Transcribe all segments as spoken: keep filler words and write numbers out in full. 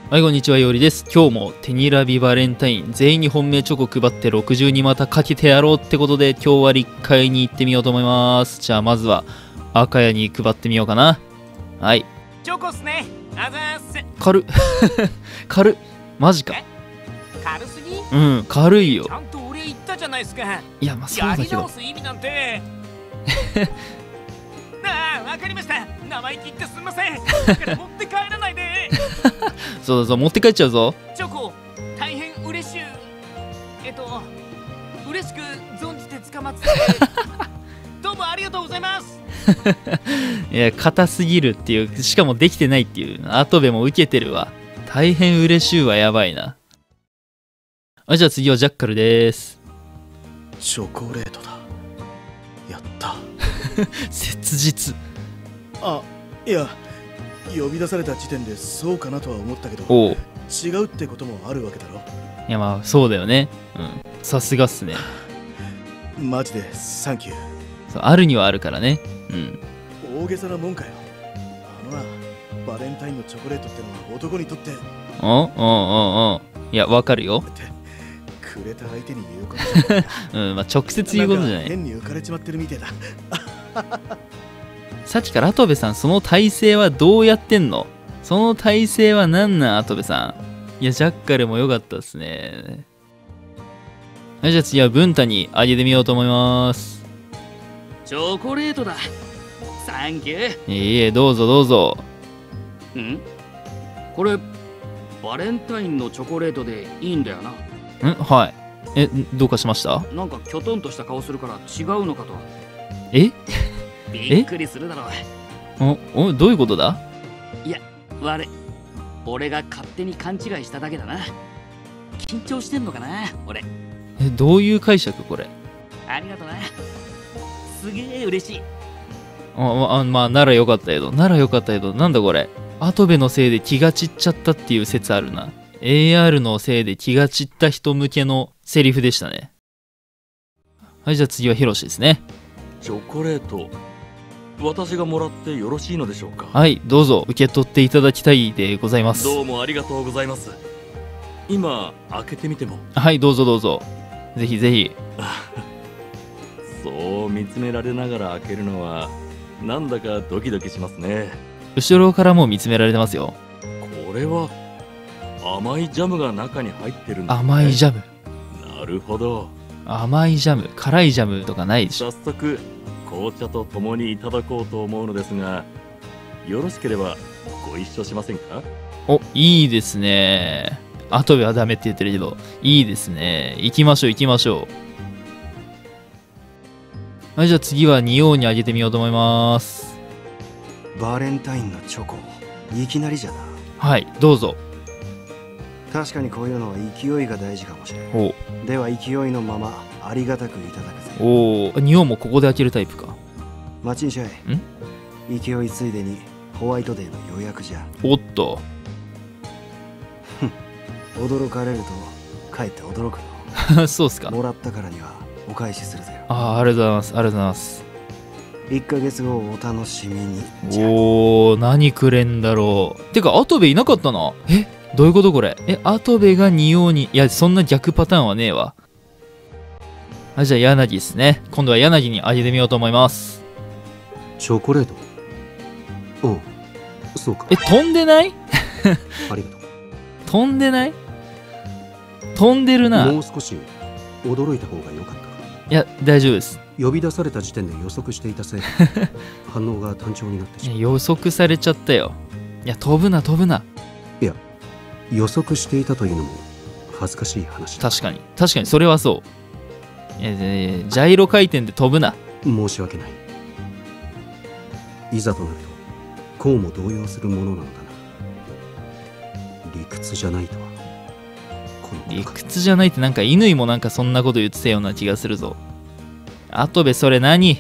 はい、こんにちは、よりです。今日も手にラビバレンタイン全員に本命チョコ配ってろくじゅうに股かけてやろうってことで、今日は立会に行ってみようと思います。じゃあまずは赤谷に配ってみようかな。はい。 チョコっすね。あざーす。 軽っ軽っマジか。 軽すぎ？ うん、軽いよ。 ちゃんと俺言ったじゃないですか。 いや、まあそうだけど。 やり直す意味なんて。ああ、わかりました。生意気言ってすみません。だから持って帰らないで。 そうだぞ、持って帰っちゃうぞ。 チョコ、大変嬉しい。えっと、嬉しく存じて捕まってて。どうもありがとうございます。 いや、硬すぎるっていう、しかもできてないっていう。後部も受けてるわ。大変嬉しいわ、やばいな。あ、じゃあ次はジャッカルです。 チョコレートだ。やった。 切実。 あ、いや、呼び出された時点でそうかなとは思ったけど、 おう違うってこともあるわけだろ。 いや、まあそうだよね。うん、さすがっすね。 マジでサンキュー。 そう、あるにはあるからね。うん。 大げさなもんかよ。あのな、バレンタインのチョコレートってのは男にとって。 おおおおおいや、わかるよ。 ってくれた相手に言うことじゃうん、まあ直接言うことじゃない。 変に浮かれちまってるみてえだ。 さっきから跡部さん、その体勢はどうやってんの？その体勢は何なん、跡部さん。いや、ジャッカルも良かったですね。はい、じゃあ次は文太にあげてみようと思います。 チョコレートだ。サンキュー。 いえいえ、どうぞどうぞ。 ん？これバレンタインのチョコレートでいいんだよな。 ん？はい。え、どうかしました？ なんかキョトンとした顔するから違うのかと。 え？ びっくりするだろう。お、お、どういうことだ？ いや、悪い。俺が勝手に勘違いしただけだな。緊張してんのかな、俺。 え、どういう解釈これ？ ありがとな。すげえ嬉しい。 あ、あ、まあ、ならよかったけど、ならよかったけど、なんだこれ。跡部のせいで気が散っちゃったっていう説あるな。エーアール のせいで気が散った人向けのセリフでしたね。はい、じゃあ次はヒロシですね。 チョコレート、私がもらってよろしいのでしょうか？ はい、どうぞ受け取っていただきたいでございます。 どうもありがとうございます。今開けてみても？ はい、どうぞどうぞ。ぜひぜひ。 そう見つめられながら開けるのはなんだかドキドキしますね。 後ろからも見つめられてますよ。 これは甘いジャムが中に入ってるんですね。 甘いジャム。 なるほど。 甘いジャム、辛いジャムとかないでしょ。 早速紅茶と共にいただこうと思うのですが、よろしければご一緒しませんか？ お、いいですね。後部はダメって言ってるけど、いいですね。行きましょう行きましょう。はい、じゃあ次は仁王にあげてみようと思います。 バレンタインのチョコ、いきなりじゃな。 はい、どうぞ。 確かにこういうのは勢いが大事かもしれん。 おでは勢いのままありがたくいただくぜ。 おお、仁王もここで開けるタイプか。 待ちにしゃい。ん勢いついでにホワイトデーの予約じゃ。 おっと。 驚かれるとかえって驚くの。そうっすか。 もらったからにはお返しするぜよ。 ああ、ありがとうございます。ありがとうございます。 いっかげつごをお楽しみに。 おお、何くれんだろう。てか、跡部いなかったな。え、どういうことこれ。え、跡部が仁王に。いや、そんな逆パターンはねえわ。あ、じゃあ柳ですね。今度は柳にあげてみようと思います。 チョコレート。おう、そうか。 え、飛んでない？ ありがとう。 飛んでない？飛んでるな。 もう少し驚いた方が良かったか。 いや、大丈夫です。 呼び出された時点で予測していたせいで反応が単調になってしまう。 予測されちゃったよ。いや、飛ぶな飛ぶな。 いや、予測していたというのも恥ずかしい話だ。 確かに確かにそれはそう。いや、ジャイロ回転で飛ぶな。 申し訳ない。いざとなるとこうも動揺するものなのだな。理屈じゃないとはこの理屈じゃないって、なんか乾もなんかそんなこと言ってたような気がするぞ。後部それ何？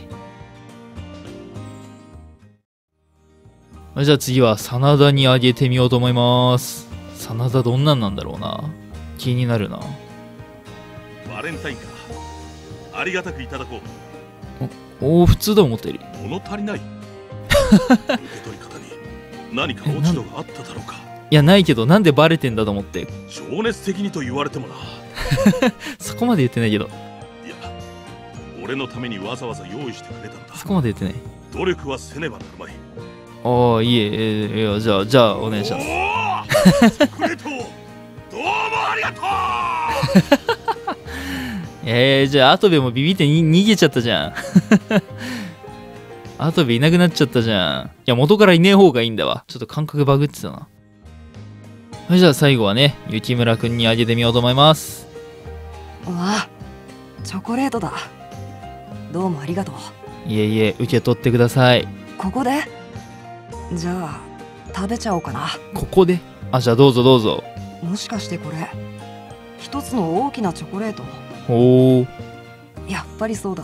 じゃあ次は真田にあげてみようと思います。真田どんなんなんだろうな。気になるな。 バレンタインか。ありがたくいただこう。おお、普通だ思ったより。 物足りない。受け取り方に何か落ち度があっただろうか。 いやないけど、なんでバレてんだと思って。 情熱的にと言われてもな。 そこまで言ってないけど。 いや、俺のためにわざわざ用意してくれたんだ。 そこまで言ってない。 努力はせねばなるまい。 ああ、いえ、ええ、いや、じゃあ、じゃあ、お願いします。 おーチョコレート、どうもありがとう。 えー、じゃあ、アトベもビビってに逃げちゃったじゃん。アトベいなくなっちゃったじゃん。いや、元からいねえ方がいいんだわ。ちょっと感覚バグってたな。はい、じゃあ最後はね、雪村くんにあげてみようと思います。 うわ、チョコレートだ。どうもありがとう。 いえいえ、受け取ってください。 ここで？じゃあ、食べちゃおうかな。 ここで？あ、じゃあどうぞどうぞ。 もしかしてこれ、一つの大きなチョコレート？ おー。 やっぱりそうだ。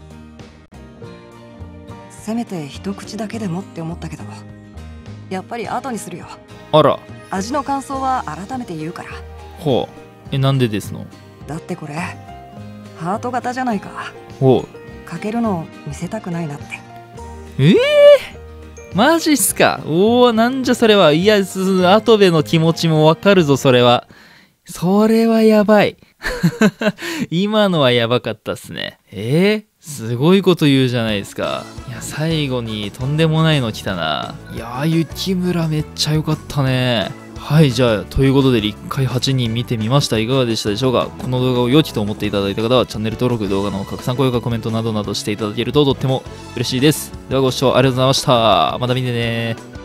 せめて一口だけでもって思ったけど、やっぱり後にするよ。 あら。 味の感想は改めて言うから。 ほう。え、なんでですの？ だってこれ、ハート型じゃないか。 ほう。 かけるのを見せたくないなって。 ええー、マジっすか。おお、なんじゃそれは。いや、アトベの気持ちもわかるぞ、それは。それはやばい。今のはやばかったっすね。えー、すごいこと言うじゃないですか。いや、最後にとんでもないの来たな。いやー、雪村めっちゃ良かったね。はい、じゃあ、ということで、立会はちにん見てみました。いかがでしたでしょうか。この動画を良きと思っていただいた方は、チャンネル登録、動画の拡散、高評価、コメントなどなどしていただけるととっても嬉しいです。では、ご視聴ありがとうございました。また見てね。